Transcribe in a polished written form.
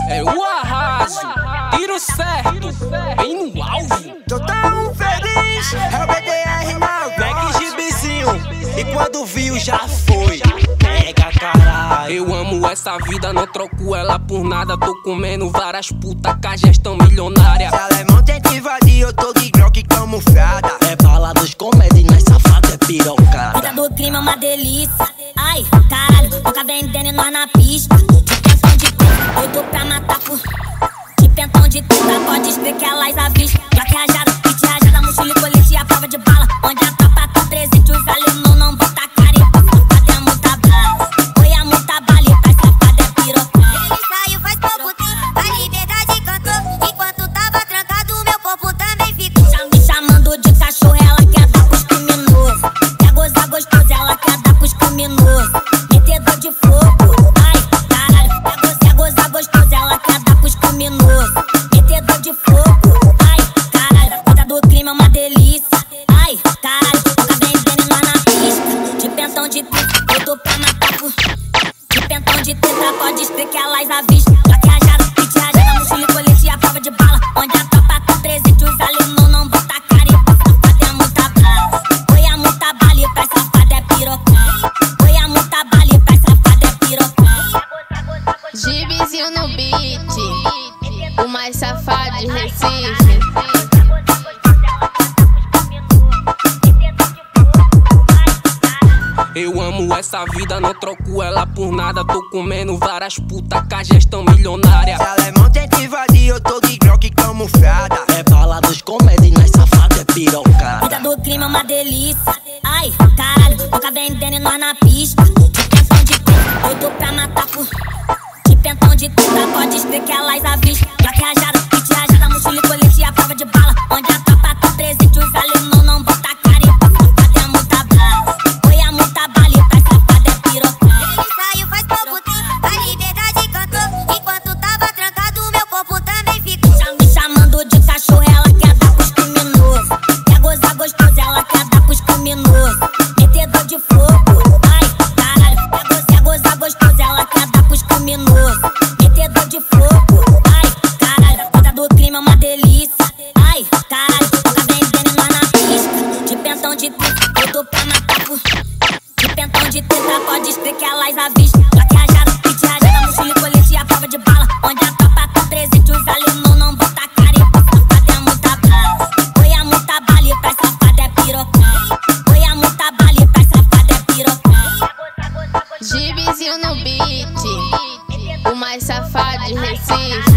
É o arraso, tiro certo, bem no alvo. Tô tão feliz, é o BDR não. Black gibizinho, e quando viu já foi. Pega caralho. Eu amo essa vida, não troco ela por nada. Tô comendo várias putas com a gestão milionária. Se alemão tenta invadir, eu tô de Glock camuflada. É bala dos comédia e nós safado é pirocada. Vida do crime é uma delícia. Ai, caralho, nunca vendendo e nós na pista. De pentão de teta, doido pra matar por... De pentão de teta, pode escrever que elas avistam. Glock rajada, kit rajada, mochila e colete e a prova de bala. Onde a tropa tá presente, os alemão não bota careta. Safado é muita bala, foi a muita baleta. Safado é pirocada. Ele saiu faz pouco tempo, a liberdade cantou. Enquanto tava trancado, meu corpo também ficou. Me chamando de cachorro, ela quer dar pros criminosos. Quer gozar gostoso, ela quer dar pros criminosos. Metedor de fogo, ai, caralho. Quer gozar gostoso, ela quer dar pros criminosos. Metedor de fogo, ai, caralho. Vida do crime é uma delícia. Ai, caralho, nunca vendendo e nós na pista. De pentão de teta, eu tô pra matar por... De pentão de teta, pode escrever que elas avistam. Glock rajada, kit rajada, mochila e colete e a prova de bala. Onde a tropa tá presente, os alemão não bota careta. Safado é muita bala, foi a muita baleta. Safado é pirocada, foi a muita baleta. Safado é pirocada. Gibizinho no beat, o mais safado de Recife. Eu amo essa vida, não troco ela por nada. Tô comendo várias putas com a gestão milionária. Se alemão tenta invadir, eu tô de Glock camuflada. É bala dos comédia e nós safado é pirocada. Vida do crime é uma delícia. Ai, caralho, nunca vendendo e nós na pista. De pentão de teta, doido pra matar por... De pentão de teta, pode escrever que elas avistam. Glock rajada, kit rajada, mochila e colete e a prova de bala. Onde a tropa tá presente, os alemão não bota careta. Safado é muita bala, foi a muita baleta. Safado é pirocada. Ele saiu faz pouco tempo, a liberdade cantou. Enquanto tava trancado, meu corpo também ficou. Me chamando de cachorro, ela quer dar pros criminosos. Quer gozar gostoso, ela quer dar pros criminosos. Metedor de fogo, ai, caralho. Quer gozar gostoso, ela quer dar pros criminosos. Metedor de fogo, ai, caralho. Vida do crime é uma delícia. Ai, caralho, nunca vendendo e nós na pista. De pentão de teta, doido pra matar por... De pentão de teta, pode escrever que elas avistam. Glock rajada, kit rajada, mochila e colete e a prova de bala. Onde a tropa tá presente, os alemão não bota careta. Safado é muita bala, foi a muita baleta. Safado é pirocada, foi a muita baleta. Safado é pirocada. Gibizinho no beat, o mais safado de Recife.